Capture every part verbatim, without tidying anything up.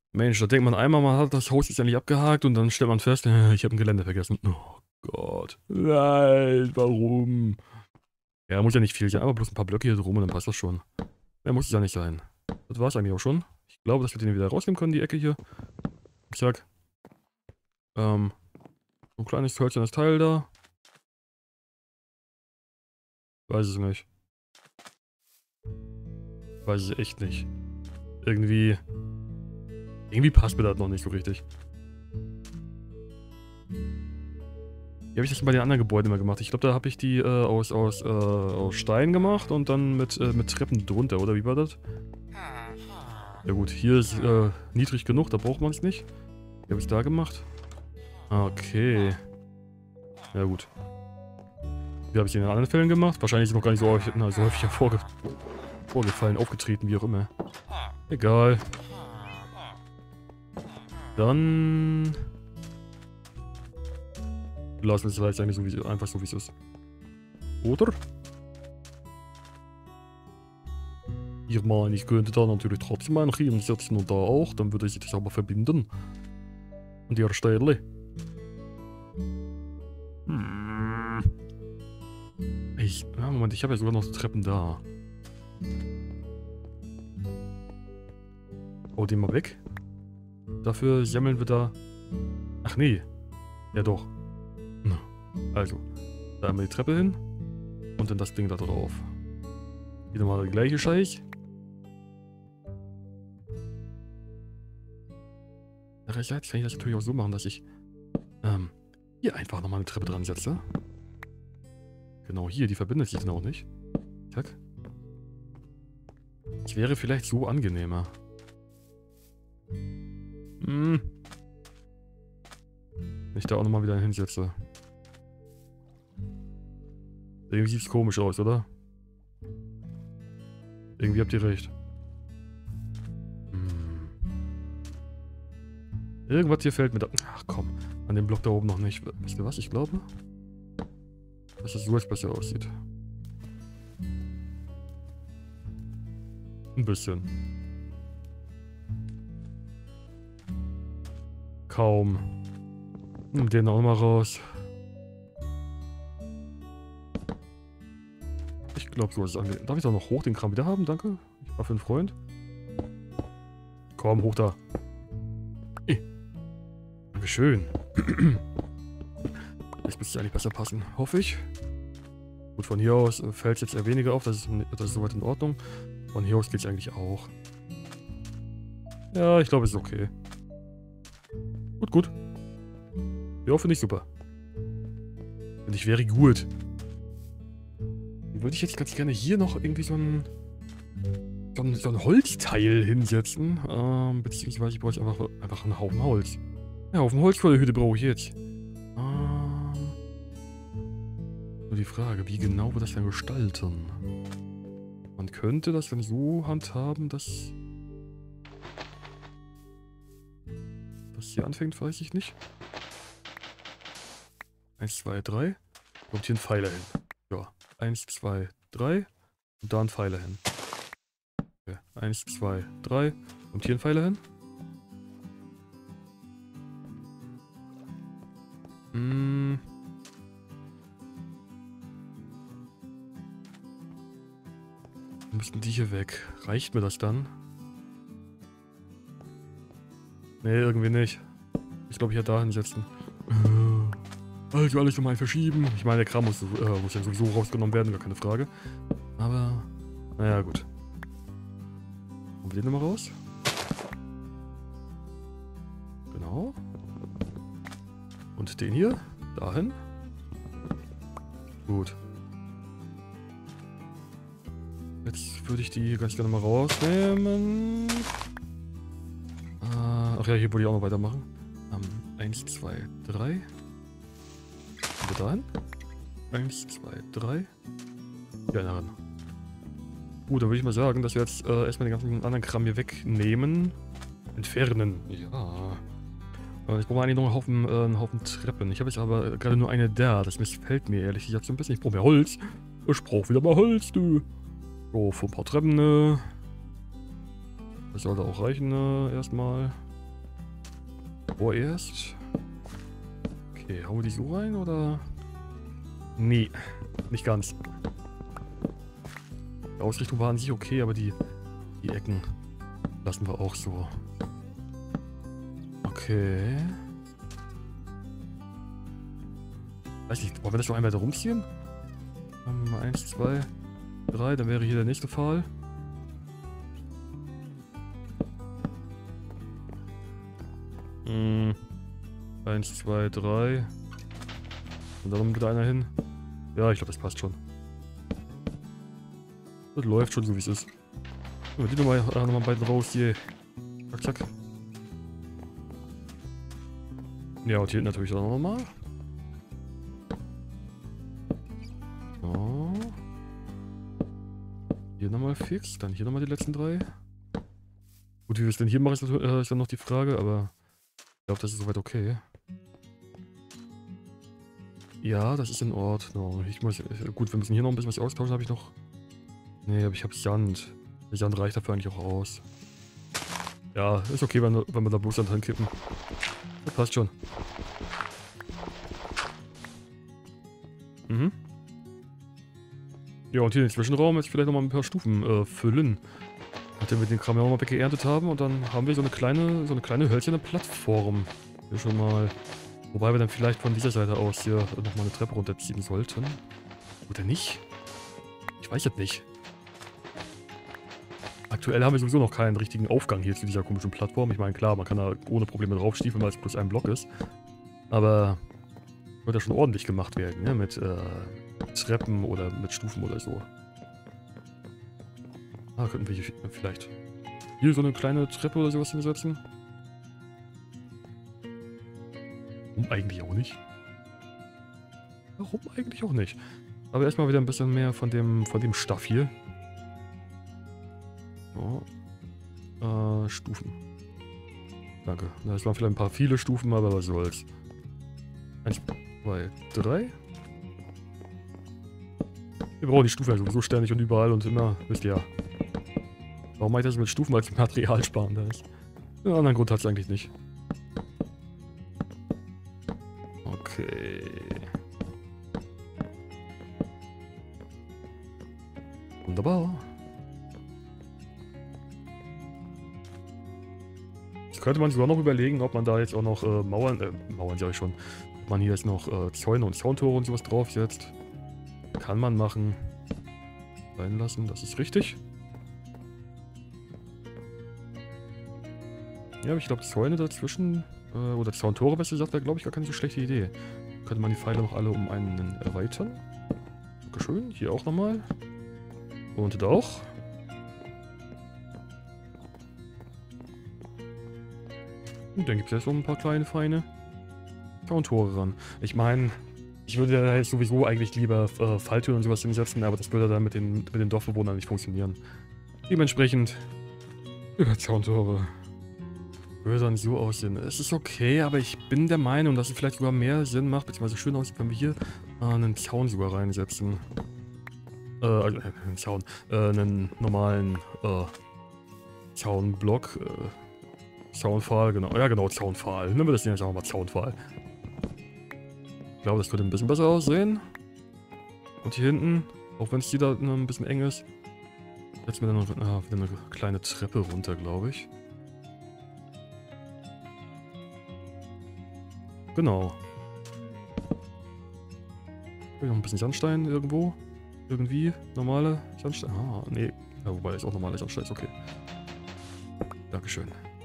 Mensch, da denkt man einmal, man hat das Haus jetzt endlich abgehakt und dann stellt man fest, äh, ich habe ein Geländer vergessen. Oh Gott. Nein, warum? Ja, muss ja nicht viel sein, aber bloß ein paar Blöcke hier drum und dann passt das schon. Mehr muss es ja nicht sein. Das war's eigentlich auch schon. Ich glaube, dass wir den wieder rausnehmen können, die Ecke hier. Zack. Ähm, so ein kleines hölzernes Teil da. Weiß es nicht. Weiß es echt nicht. Irgendwie... Irgendwie passt mir das noch nicht so richtig. Wie habe ich das denn bei den anderen Gebäuden immer gemacht? Ich glaube, da habe ich die äh, aus, aus, äh, aus Stein gemacht und dann mit, äh, mit Treppen drunter, oder wie war das? Ja gut, hier ist äh, niedrig genug, da braucht man es nicht. Wie habe ich es da gemacht? Ah, okay. Ja gut. Wie habe ich es in den anderen Fällen gemacht? Wahrscheinlich ist noch gar nicht so häufig, na, so häufig hervorge vorgefallen, aufgetreten, wie auch immer. Egal. Dann... Lassen wir es vielleicht eigentlich so wie, einfach so, wie es ist. Oder? Ich meine, ich könnte da natürlich trotzdem einen hinsetzen und da auch. Dann würde ich das aber verbinden. An der Stelle. Hm. Ich... Ja, Moment, ich habe ja sogar noch Treppen da. Oh, den mal weg. Dafür sammeln wir da... Ach nee. Ja doch. Also, da haben wir die Treppe hin. Und dann das Ding da drauf. Wieder mal der gleiche Scheiß. Andererseits kann ich das natürlich auch so machen, dass ich ähm, hier einfach nochmal eine Treppe dran setze. Genau, hier, die verbindet sich dann auch nicht. Zack. Das wäre vielleicht so angenehmer. Hm. Wenn ich da auch nochmal wieder hinsetze. Irgendwie sieht es komisch aus, oder? Irgendwie habt ihr recht. Hm. Irgendwas hier fällt mir da... Ach komm, an dem Block da oben noch nicht. Wisst ihr was? Ich glaube, dass das so jetzt besser aussieht. Ein bisschen. Kaum. Nimm den auch mal raus. Ich glaube, so ist es angenehm. Darf ich da noch hoch den Kram wieder haben? Danke. Ich war für einen Freund. Komm, hoch da. Eh. Dankeschön. Jetzt müsste es eigentlich besser passen. Hoffe ich. Gut, von hier aus fällt es jetzt eher weniger auf. Das ist, das ist soweit in Ordnung. Von hier aus geht es eigentlich auch. Ja, ich glaube, es ist okay. Gut, gut. Ja, finde ich super. Finde ich very gut. Würde ich jetzt ganz gerne hier noch irgendwie so ein, so ein, so ein Holzteil hinsetzen. Ähm, beziehungsweise ich brauche einfach, einfach einen Haufen Holz. Ja, Haufen Holz vor der Hütte brauche ich jetzt. Ähm, nur die Frage, wie genau wir das dann gestalten? Man könnte das dann so handhaben, dass das hier anfängt, weiß ich nicht. Eins, zwei, drei. Kommt hier ein Pfeiler hin. Ja. Eins, zwei, drei. Und da ein Pfeiler hin. Okay. Eins, zwei, drei. Kommt hier ein Pfeiler hin. Hm. Müssen die hier weg. Reicht mir das dann? Nee, irgendwie nicht. Ich glaube, ich hätte da hinsetzen. Also alles nochmal verschieben. Ich meine, der Kram muss, äh, muss ja sowieso rausgenommen werden, gar keine Frage. Aber, naja, gut. Holen wir den nochmal raus. Genau. Und den hier, dahin. Gut. Jetzt würde ich die ganz gerne mal rausnehmen. Äh, ach ja, hier würde ich auch noch weitermachen. Ähm, eins, zwei, drei. Dahin. Eins, zwei, drei. Ja, daran. Gut, dann würde ich mal sagen, dass wir jetzt äh, erstmal den ganzen anderen Kram hier wegnehmen. Entfernen. Ja. Äh, ich brauche eigentlich noch einen Haufen, äh, einen Haufen Treppen. Ich habe jetzt aber gerade nur eine da. Das missfällt mir ehrlich gesagt so ein bisschen. Ich brauche mehr Holz. Ich brauche wieder mal Holz, du. So, für ein paar Treppen, ne? Das sollte auch reichen, ne? Erstmal. Vorerst. Okay, hauen wir die so rein, oder? Nee, nicht ganz. Die Ausrichtung war an sich okay, aber die, die Ecken lassen wir auch so. Okay. Weiß nicht, wollen wir das noch einmal da rumziehen? Ähm, eins, zwei, drei, dann wäre hier der nächste Pfahl. Hm. Eins, zwei, drei. Und dann wieder einer hin. Ja, ich glaube, das passt schon. Das läuft schon so, wie es ist. So, die nochmal äh, noch mal beiden raus hier. Zack, zack. Ja, und hier hinten natürlich auch nochmal. So. Hier nochmal fix. Dann hier nochmal die letzten drei. Gut, wie wir es denn hier machen, ist, äh, ist dann noch die Frage, aber ich glaube, das ist soweit okay. Ja, das ist in Ordnung. Ich muss, gut, wir müssen hier noch ein bisschen was austauschen, habe ich noch. Nee, aber ich habe Sand. Der Sand reicht dafür eigentlich auch aus. Ja, ist okay, wenn, wenn wir da bloß Sand hinkippen. Das passt schon. Mhm. Ja, und hier den Zwischenraum jetzt vielleicht nochmal ein paar Stufen äh, füllen. Nachdem wir den Kram ja auch mal weggeerntet haben. Und dann haben wir so eine kleine, so eine kleine hölzerne Plattform. Hier schon mal. Wobei wir dann vielleicht von dieser Seite aus hier nochmal eine Treppe runterziehen sollten. Oder nicht? Ich weiß es nicht. Aktuell haben wir sowieso noch keinen richtigen Aufgang hier zu dieser komischen Plattform. Ich meine, klar, man kann da ohne Probleme draufstiefeln, weil es bloß ein Block ist. Aber wird ja schon ordentlich gemacht werden, ne? Mit äh, Treppen oder mit Stufen oder so. Ah, könnten wir hier vielleicht hier so eine kleine Treppe oder sowas hinsetzen? Warum eigentlich auch nicht? Warum eigentlich auch nicht? Aber erstmal wieder ein bisschen mehr von dem, von dem Stuff hier. So. Äh, Stufen. Danke. Das waren vielleicht ein paar viele Stufen, aber was soll's. Eins, zwei, drei. Wir brauchen die Stufen ja sowieso ständig und überall und immer, wisst ihr ja. Warum mache ich das mit Stufen, weil es Material sparender ist? Einen anderen Grund hat es eigentlich nicht. Okay. Wunderbar. Jetzt könnte man sogar noch überlegen, ob man da jetzt auch noch äh, Mauern, äh, Mauern sag ich schon, ob man hier jetzt noch äh, Zäune und Zauntore und sowas draufsetzt. Kann man machen. Sein lassen, das ist richtig. Ja, aber ich glaube Zäune dazwischen, äh, oder Zauntore, besser gesagt, wäre glaube ich gar keine so schlechte Idee. Könnte man die Pfeile noch alle um einen erweitern. Dankeschön. Hier auch nochmal. Und da auch. Und dann gibt es jetzt noch ein paar kleine, feine Zauntore ran. Ich meine, ich würde da jetzt sowieso eigentlich lieber äh, Falltüren und sowas hinsetzen, aber das würde dann mit den, mit den Dorfbewohnern nicht funktionieren. Dementsprechend über Zauntore. Würde dann so aussehen. Es ist okay, aber ich bin der Meinung, dass es vielleicht sogar mehr Sinn macht, beziehungsweise schön aussieht, wenn wir hier äh, einen Zaun sogar reinsetzen. Äh, also, äh, einen Zaun, äh, einen normalen, äh, Zaunblock, äh, Zaunpfahl, genau, ja genau, Zaunpfahl. Nehmen wir das jetzt einfach mal Zaunpfahl. Ich glaube, das könnte ein bisschen besser aussehen. Und hier hinten, auch wenn es hier da ein bisschen eng ist, setzen wir dann noch äh, wieder eine kleine Treppe runter, glaube ich. Genau. Noch ein bisschen Sandstein irgendwo. Irgendwie. Normale Sandstein. Ah, nee. Ja, wobei ist auch normale Sandstein ist okay. Dankeschön.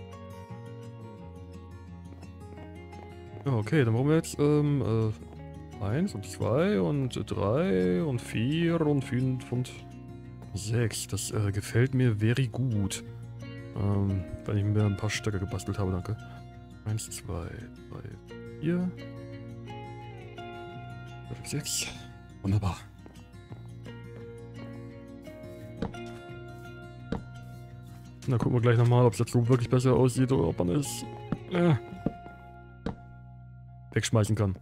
Ja, okay, dann brauchen wir jetzt ähm, äh, eins und zwei und drei und vier und fünf und sechs. Das äh, gefällt mir very gut. Ähm, wenn ich mir ein paar Stöcke gebastelt habe, danke. eins, zwei, drei, vier. sechs. Wunderbar. Na, gucken wir gleich nochmal, ob es jetzt so wirklich besser aussieht oder ob man es äh, wegschmeißen kann.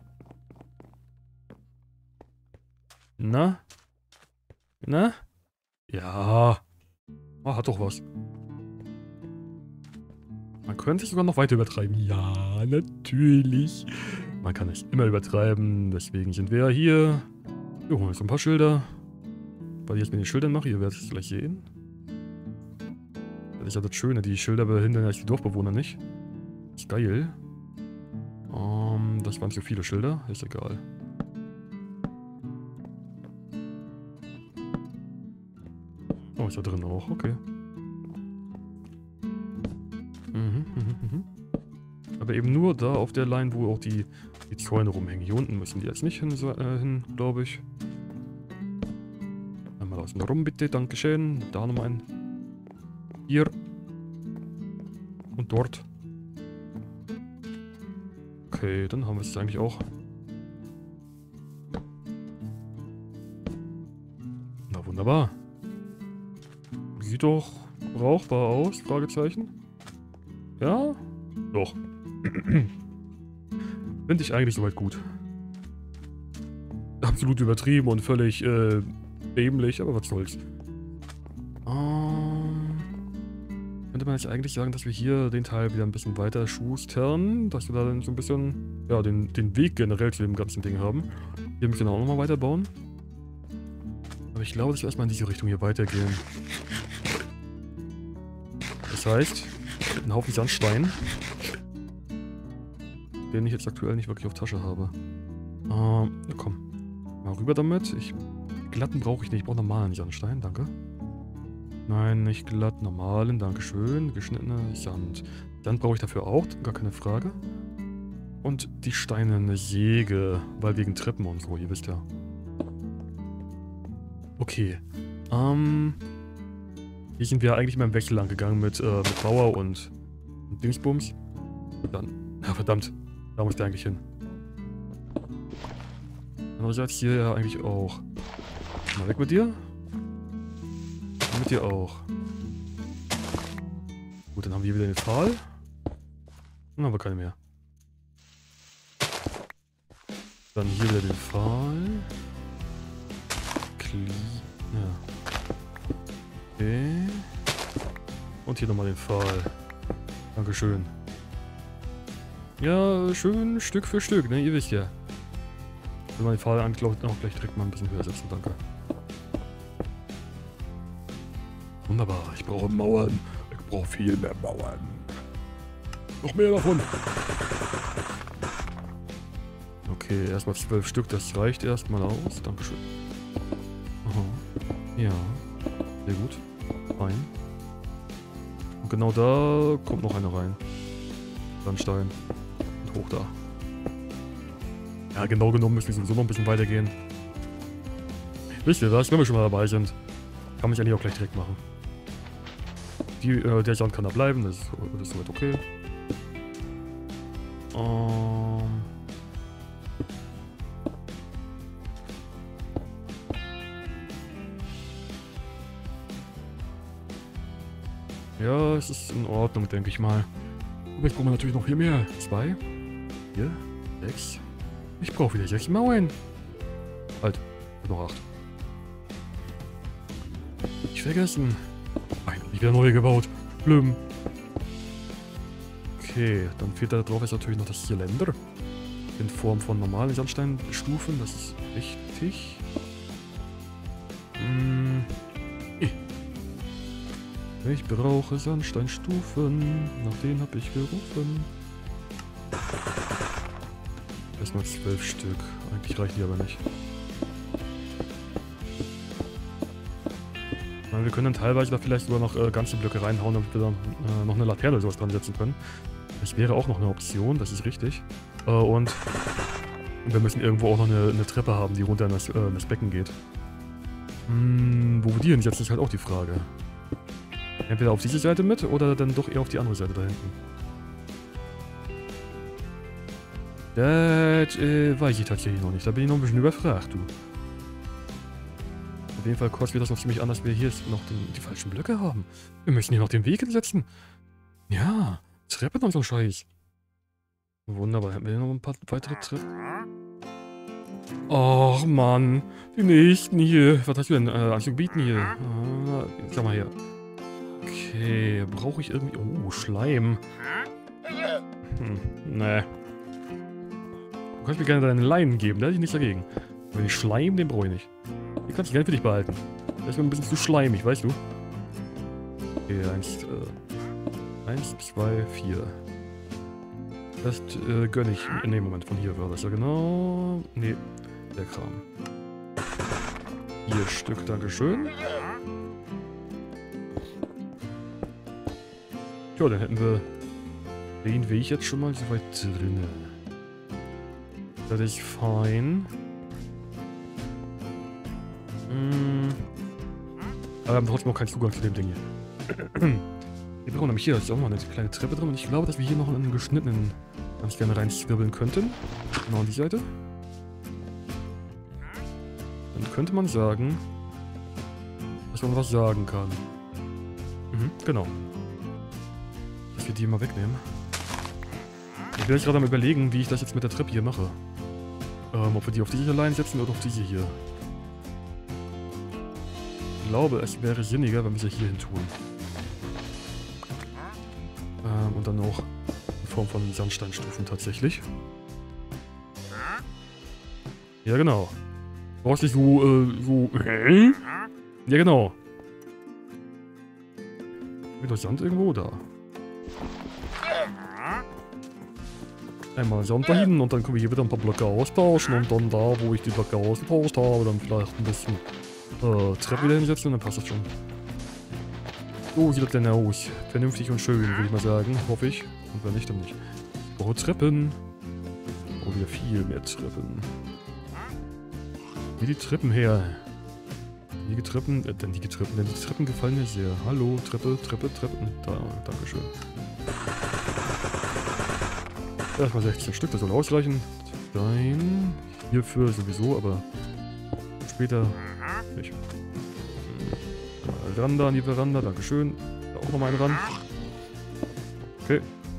Na? Na? Ja. Ah, hat doch was. Man könnte sich sogar noch weiter übertreiben. Ja, natürlich. Man kann nicht immer übertreiben. Deswegen sind wir hier. Wir holen uns ein paar Schilder. Weil ich jetzt mit den Schildern mache, ihr werdet es gleich sehen. Das ist ja das Schöne, die Schilder behindern ja die Dorfbewohner nicht. Ist geil. Um, das waren zu viele Schilder, ist egal. Oh, ist da drin auch, okay. Mhm, mhm, mhm. Aber eben nur da auf der Line, wo auch die, die Zäune rumhängen. Hier unten müssen die jetzt nicht hin, äh, hin glaube ich. Einmal außen rum bitte, dankeschön. Da nochmal ein. Hier. Und dort. Okay, dann haben wir es eigentlich auch. Na wunderbar. Sieht doch brauchbar aus, Fragezeichen. Ja? Doch. Finde ich eigentlich soweit gut. Absolut übertrieben und völlig äh, dämlich, aber was soll's. Ähm, könnte man jetzt eigentlich sagen, dass wir hier den Teil wieder ein bisschen weiter schustern, dass wir da dann so ein bisschen, ja, den, den Weg generell zu dem ganzen Ding haben. Hier müssen wir auch nochmal weiterbauen. Aber ich glaube, dass wir erstmal in diese Richtung hier weitergehen. Das heißt, ein Haufen Sandstein, den ich jetzt aktuell nicht wirklich auf Tasche habe. Ähm, na komm. Mal rüber damit. Ich, glatten brauche ich nicht. Ich brauche normalen Sandstein, danke. Nein, nicht glatt, normalen, dankeschön. Geschnittene Sand. Dann brauche ich dafür auch, gar keine Frage. Und die Steine eine Säge, weil wegen Treppen und so, ihr wisst ja. Okay. Ähm... Hier sind wir eigentlich mal im Wechsel lang gegangen mit, äh, mit Bauer und, und Dingsbums. Dann, ja verdammt, da muss der eigentlich hin. Andererseits hier ja eigentlich auch. Mal weg mit dir. Und mit dir auch. Gut, dann haben wir hier wieder den Pfahl. Dann haben wir keine mehr. Dann hier wieder den Pfahl. Kli ja. Okay. Und hier nochmal den Pfahl. Dankeschön. Ja, schön Stück für Stück, ne? Ihr wisst ja. Wenn man den Pfahl anklopft, auch gleich direkt mal ein bisschen höher setzen, danke. Wunderbar, ich brauche Mauern. Ich brauche viel mehr Mauern. Noch mehr davon. Okay, erstmal zwölf Stück, das reicht erstmal aus. Dankeschön. Aha. Ja. Sehr gut. Rein. Und genau da kommt noch eine rein. Sandstein. Und hoch da. Ja, genau genommen müssen wir sowieso noch ein bisschen weitergehen. Wisst ihr was? Wenn wir schon mal dabei sind, kann man sich eigentlich auch gleich direkt machen. Die, äh, der Sand kann da bleiben, das ist, das ist soweit okay. Ähm... Ja, es ist in Ordnung, denke ich mal. Aber jetzt brauchen wir natürlich noch viel mehr. Zwei, vier, sechs. Ich brauche wieder sechs Mauern. Halt, noch acht. Nicht vergessen. Nein, nicht wieder neue gebaut. Blüm. Okay, dann fehlt da drauf jetzt natürlich noch das Zylinder. In Form von normalen Sandsteinstufen, das ist richtig. Hm. Ich brauche Sandsteinstufen, nach denen habe ich gerufen. Erstmal zwölf Stück, eigentlich reichen die aber nicht. Wir können dann teilweise da vielleicht sogar noch äh, ganze Blöcke reinhauen, damit wir dann äh, noch eine Laterne oder sowas dran setzen können. Das wäre auch noch eine Option, das ist richtig. Äh, und wir müssen irgendwo auch noch eine, eine Treppe haben, die runter in das, äh, in das Becken geht. Hm, wo wir die hinsetzen, ist halt auch die Frage. Entweder auf diese Seite mit oder dann doch eher auf die andere Seite da hinten. Das äh, weiß ich tatsächlich noch nicht. Da bin ich noch ein bisschen überfragt, du. Auf jeden Fall kostet das noch ziemlich an, dass wir hier noch den, die falschen Blöcke haben. Wir müssen hier noch den Weg hinsetzen. Ja, Treppen und so Scheiß. Wunderbar, haben wir hier noch ein paar weitere Treppen? Ach Mann, die nächsten hier. Was hast du denn äh, anzubieten hier? Ah, sag mal hier. Okay, brauche ich irgendwie... Oh, Schleim. Hm, nee. Du kannst mir gerne deinen Leinen geben, da hätte ich nichts dagegen. Aber den Schleim, den brauche ich nicht. Den kannst du gerne für dich behalten. Der ist mir ein bisschen zu schleimig, weißt du? Okay, eins, äh, eins, zwei, vier. Das äh, gönne ich. In dem Moment von hier war das ja genau. Nee, der Kram. Vier Stück, dankeschön. Ja, dann hätten wir den Weg jetzt schon mal so weit drin. Das ist fein. Hm. Aber wir haben trotzdem noch keinen Zugang zu dem Ding hier. Wir brauchen nämlich hier, das ist auch mal eine kleine Treppe drin. Und ich glaube, dass wir hier noch einen geschnittenen ganz gerne reinzwirbeln könnten. Genau an die Seite. Dann könnte man sagen, dass man was sagen kann. Mhm, genau. Dass wir die mal wegnehmen. Ich bin jetzt gerade am Überlegen, wie ich das jetzt mit der Treppe hier mache. Ähm, ob wir die auf diese Line setzen oder auf diese hier. Ich glaube, es wäre sinniger, wenn wir sie hier hin tun. Ähm, und dann auch in Form von Sandsteinstufen tatsächlich. Ja, genau. Du brauchst nicht so, äh, so... Hä? Ja, genau. Wieder Sand irgendwo? Da. Einmal Sand dahin und dann können wir hier wieder ein paar Blöcke austauschen und dann da, wo ich die Blöcke ausgetauscht habe, dann vielleicht ein bisschen äh, Treppe wieder hinsetzen und dann passt das schon. So sieht das denn aus. Vernünftig und schön, würde ich mal sagen. Hoffe ich. Und wenn nicht, dann nicht. Ich brauche Treppen. Ich brauche wieder viel mehr Treppen. Wie die Treppen her. Die Treppen, äh, denn die Treppen, denn die Treppen gefallen mir sehr. Hallo, Treppe, Treppe, Treppen. Da, dankeschön. Erstmal sechzehn Stück, das soll ausreichen. Stein. Hierfür sowieso, aber später nicht. Mal ran da an die Veranda, dankeschön. Da auch nochmal einen ran. Okay.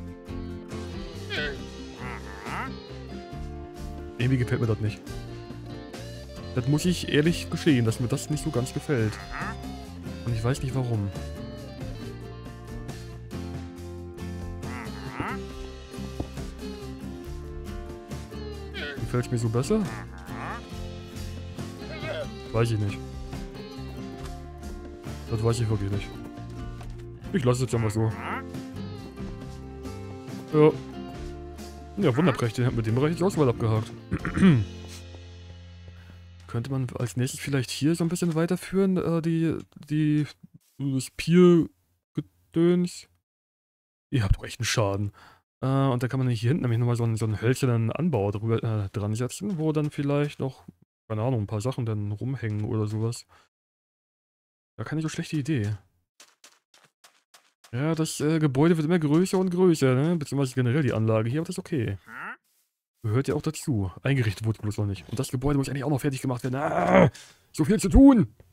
Irgendwie gefällt mir das nicht. Das muss ich ehrlich gestehen, dass mir das nicht so ganz gefällt. Und ich weiß nicht warum. Gefällt es mir so besser? Weiß ich nicht. Das weiß ich wirklich nicht. Ich lasse es jetzt einfach so. Ja. Ja, wunderprächtig. Mit dem Bereich die Auswahl abgehakt. Könnte man als nächstes vielleicht hier so ein bisschen weiterführen, äh, die, die, das Pier-Gedöns. Ihr habt doch echt einen Schaden. Äh, und da kann man hier hinten nämlich nochmal so einen, so einen hölzernen Anbau drüber, äh, dran setzen, wo dann vielleicht noch, keine Ahnung, ein paar Sachen dann rumhängen oder sowas. Gar keine so schlechte Idee. Ja, das äh, Gebäude wird immer größer und größer, ne? Beziehungsweise generell die Anlage hier, aber das ist okay. Gehört ja auch dazu. Eingerichtet wurde bloß noch nicht. Und das Gebäude muss eigentlich auch noch fertig gemacht werden. Ah, so viel zu tun!